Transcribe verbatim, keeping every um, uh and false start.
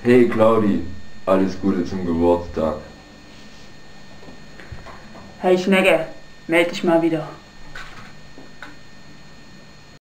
Hey Claudi, alles Gute zum Geburtstag. Hey Schnecke, meld dich mal wieder.